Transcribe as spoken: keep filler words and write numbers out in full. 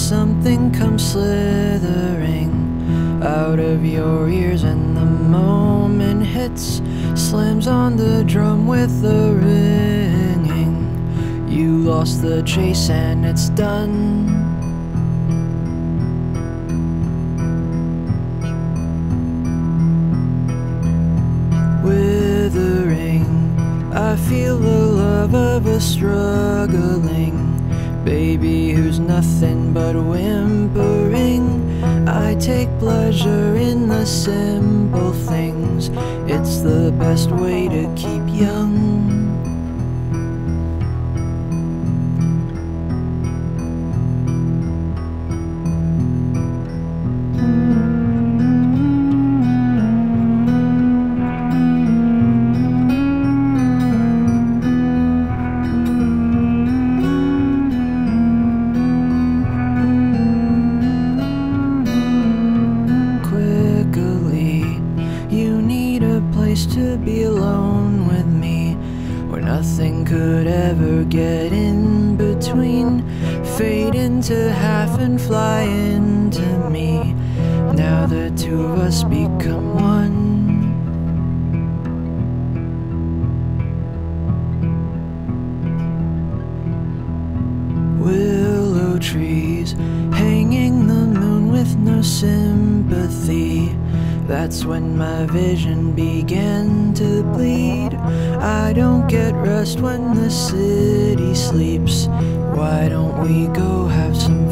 something comes slithering out of your ears, and the moment hits, slams on the drum with the ringing. You lost the chase and it's done. Withering, I feel the love of a struggling baby who's nothing but whimpering. I take pleasure in the simple things. It's the best way to keep young. To be alone with me, where nothing could ever get in between. Fade into half and fly into me. Now the two of us become one. Willow trees, hanging the moon with no sympathy. That's when my vision began to bleed. I don't get rest when the city sleeps. Why don't we go have some